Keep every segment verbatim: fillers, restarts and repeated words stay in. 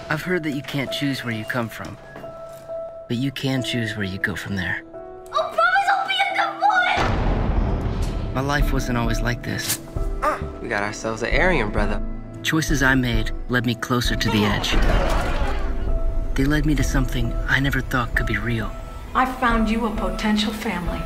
I've heard that you can't choose where you come from, but you can choose where you go from there. Oh, promise I'll be a good boy! My life wasn't always like this. Uh, we got ourselves an Aryan brother. Choices I made led me closer to the edge. They led me to something I never thought could be real. I found you a potential family.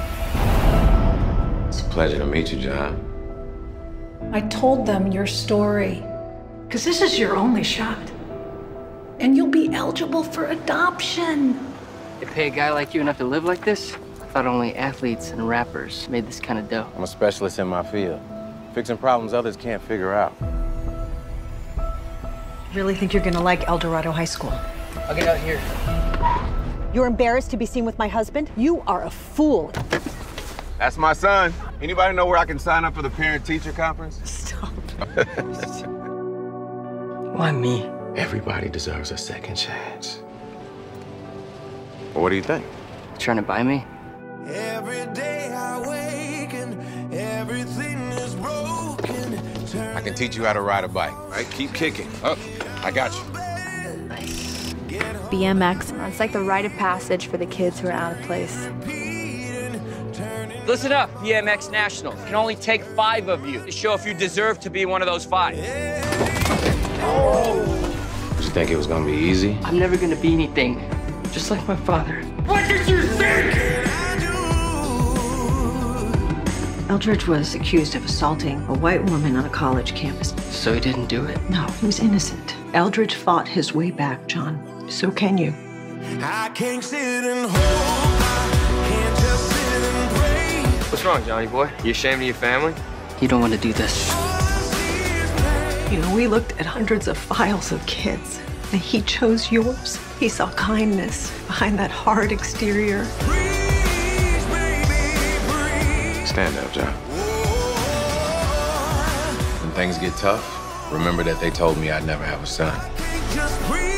It's a pleasure to meet you, John. I told them your story, because this is your only shot. And you'll be eligible for adoption. They pay a guy like you enough to live like this? I thought only athletes and rappers made this kind of dough. I'm a specialist in my field, fixing problems others can't figure out. Really think you're gonna like El Dorado High School? I'll get out here. You're embarrassed to be seen with my husband? You are a fool. That's my son. Anybody know where I can sign up for the parent-teacher conference? Stop. Why me? Everybody deserves a second chance. Well, what do you think? Trying to buy me? Every day I wake and everything is broken. I can teach you how to ride a bike, right? Keep kicking. Up. I got you. Nice. B M X, it's like the rite of passage for the kids who are out of place. Listen up, B M X National. It can only take five of you to show if you deserve to be one of those five. Oh. Did you think it was gonna be easy? I'm never gonna be anything, just like my father. What did you think? Eldridge was accused of assaulting a white woman on a college campus. So he didn't do it? No, he was innocent. Eldridge fought his way back, John. So can you. I can't sit and hope. I can't just sit and pray. What's wrong, Johnny boy? You ashamed of your family? You don't want to do this. You know, we looked at hundreds of files of kids, and he chose yours. He saw kindness behind that hard exterior. Breathe, baby, breathe. Stand up, John. When things get tough, remember that they told me I'd never have a son. Just breathe.